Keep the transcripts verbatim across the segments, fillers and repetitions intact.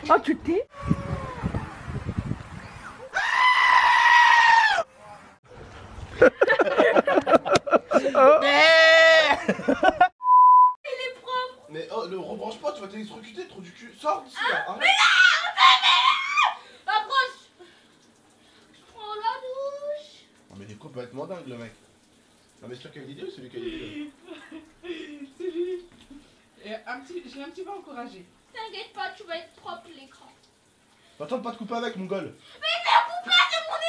Oh, tu t'es. Mais oh, le rebranche pas, tu vas t'électrocuter, trop du cul. Sors d'ici là. Ah, mais là, approche. Je prends la douche. Non mais il est complètement dingue le mec. Non mais c'est toi qui as l'idée ou celui qui a l'idée? C'est lui. Et un petit, je l'ai un petit peu encouragé. T'inquiète pas, tu vas être propre l'écran. Attends de pas te couper avec mon gol. Mais ne coupe pas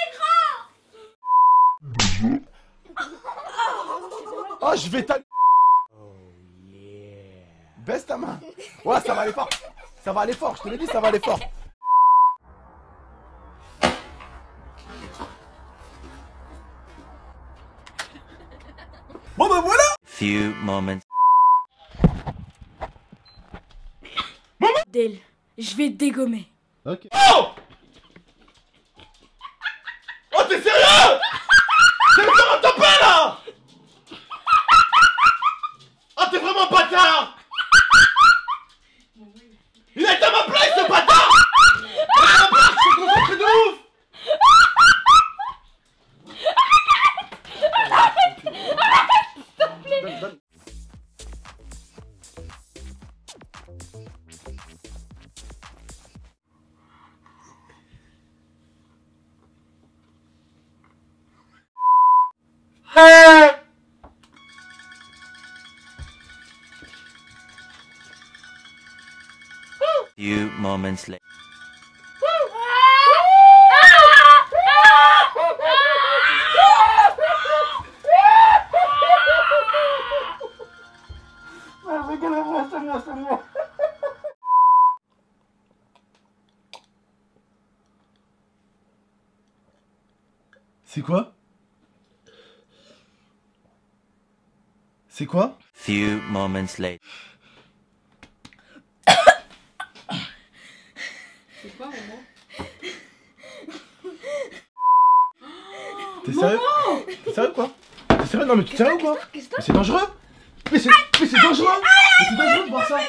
de mon écran. Oh je vais ta... Oh yeah. Baisse ta main. Ouais ça va aller fort. Ça va aller fort, je te l'ai dit ça va aller fort. Bon bah voilà. Few moments. Del, je vais te dégommer. Ok. Oh. Oh t'es sérieux? T'es vraiment tapé là. Oh t'es vraiment bâtard. Il est à ma place ce bâtard. Il est à ma place, je suis concentré de ouf. Donne, donne. Few moments later. C'est quoi? C'est quoi? Few moments later. C'est quoi, maman? T'es sérieux? T'es sérieux quoi? T'es sérieux? Non mais tu es sérieux ou quoi? Mais c'est dangereux! Mais c'est mais c'est dangereux! Mais c'est dangereux de voir ça!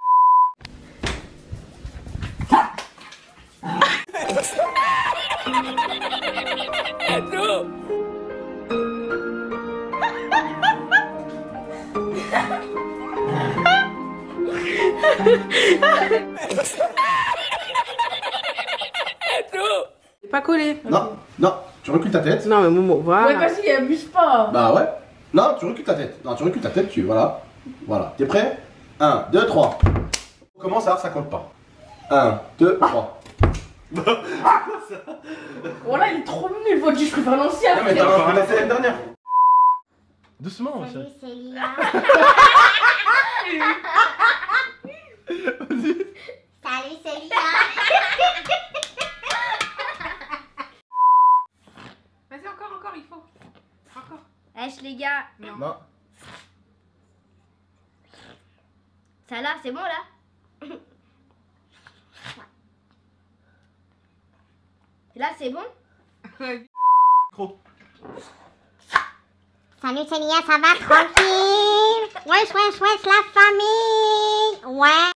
C'est pas collé. Non, non, tu recules ta tête. Non mais Momo, voilà. Ouais, vas-y, abuse pas. Bah ouais. Non, tu recules ta tête. Non, tu recules ta tête, tu voilà. Voilà. T'es prêt? un, deux, trois. On commence à ça compte pas. un, deux, trois. Voilà, il est trop nul, il faut que je préfère l'ancien. Non mais t'as encore la l'année dernière. Doucement, Salut, ça. c'est Lia. Vas-y. Salut, c'est Lia. Vas-y, encore, encore, il faut. Encore. Wesh les gars. Non. Ça là, c'est bon là? Là, c'est bon? Trop. Salut, c'est Lia, ça va tranquille? Wesh, wesh, wesh, la famille. Ouais.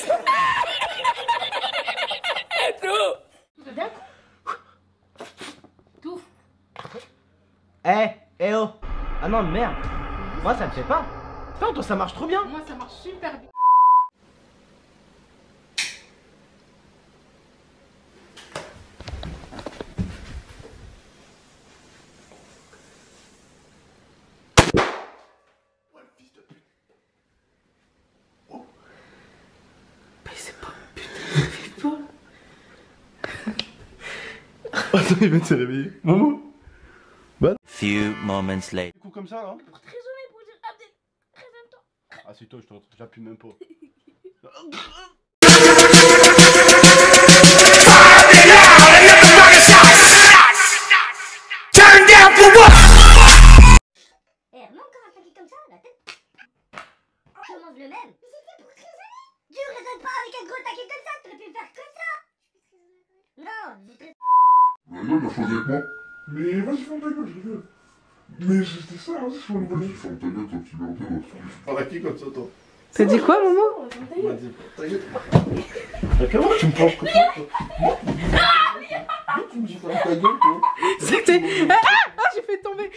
D'un coup. Tout. Eh, eh oh. Ah non, merde. Moi, ça me fait pas. Putain, toi, ça marche trop bien. Moi, ça marche super bien. Attends, il vient de se réveiller. Momo. Few moments later. Du coup comme ça là. Très honnête pour dire Abdel. Très temps. Ah c'est toi, je t'en- j'appuie même pas. Eh, remonte quand attaquer comme ça, la tête. Je mange le même. Mais c'était pour raisonner. Tu raisonnes pas avec un gros taquet comme ça, tu aurais pu faire comme ça. Non, je te... Là, il a choisi avec moi. Mais vas-y, ferme ta gueule, je rigole. Mais c'était ça, vas-y, je fais une bonne. Vas-y, ferme ta gueule, toi, petit merde, va. Par qui comme ça toi? T'as dit quoi, Momo? Il m'a dit, ta gueule. Mais comment tu me penses comme ça? Tu me dis ta gueule, toi. C'était... Ah, ah, j'ai fait tomber.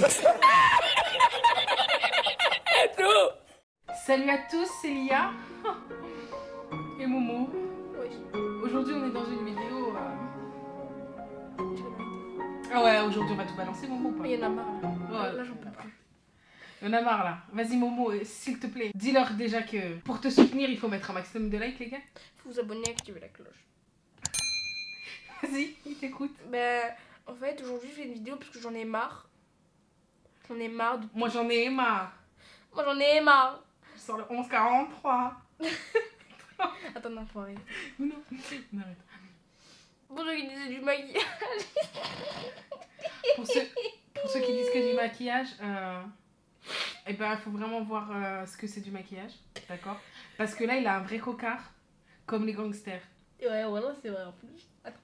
Salut à tous, c'est Lia. Et Momo. Oui. Aujourd'hui, on est dans une vidéo... Euh... Ah ouais, aujourd'hui, on va tout balancer, Momo, ou pas? Il y en a marre. Là, Ouais. là j'en peux plus. Il y en a marre, là. Vas-y, Momo, euh, s'il te plaît. Dis-leur déjà que pour te soutenir, il faut mettre un maximum de likes, les gars. Faut vous abonner et activer la cloche. Vas-y, il t'écoute. Ben, en fait, aujourd'hui, je fais une vidéo parce que j'en ai marre. J'en ai marre de... Moi, j'en ai marre. Moi, j'en ai marre. Sur le onze quarante-trois. Attends, non, faut arrêter. Non, non, arrête. Pour ceux qui disaient du maquillage. Pour ceux, pour ceux qui disent que du maquillage, euh, eh ben, il faut vraiment voir euh, ce que c'est du maquillage. D'accord? Parce que là, il a un vrai cocard, comme les gangsters. Ouais, voilà, c'est vrai en plus. Attends.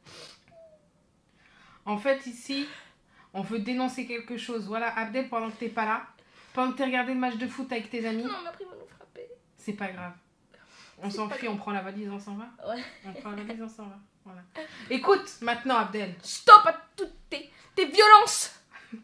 En fait, ici, on veut dénoncer quelque chose. Voilà, Abdel, pendant que t'es pas là, pendant que t'es regardé le match de foot avec tes amis, Non, on a pris, va nous frapper. c'est pas grave. On C'est s'en pas fuit, on prend la valise, on s'en va. Ouais. On prend la valise, on s'en va. Voilà. Écoute, maintenant, Abdel. Stop à toutes tes, tes violences.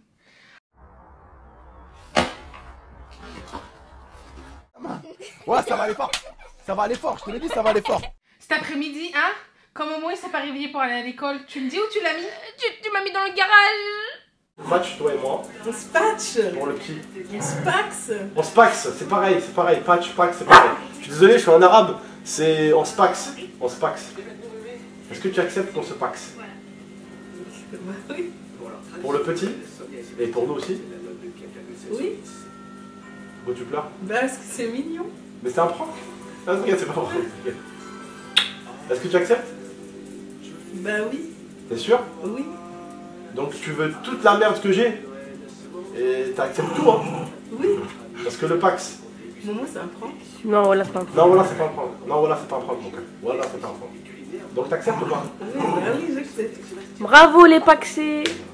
Ouais, ça va aller fort. Ça va aller fort, je te l'ai dit, ça va aller fort. Cet après-midi, hein, comme au moins il s'est pas réveillé pour aller à l'école, tu me dis où tu l'as mis? Tu, tu m'as mis dans le garage. Match, toi et moi, On se patch. pour le petit. On se paxe. On se paxe, c'est pareil, c'est pareil. Patch, pax, c'est pareil. Je suis désolé, je suis en arabe. C'est on se paxe. On se paxe. Est-ce que tu acceptes qu'on se paxe? Oui. Pour le petit et pour nous aussi. Oui. Pourquoi tu pleures? Bah, parce que c'est mignon. Mais c'est un prank. Ah, regarde, c'est pas vrai. Est-ce que tu acceptes? Bah oui. T'es sûr? Oui. Donc tu veux toute la merde que j'ai et t'acceptes tout, hein? Oui. Parce que le pax. Momo, c'est un prank. Non, voilà, c'est pas un Non, voilà, c'est pas un prank. Non, voilà, c'est pas un prank, mon gars. Voilà, c'est pas un prank. Donc t'acceptes ou pas? Oui, bah oui, j'accepte. Bravo les paxés.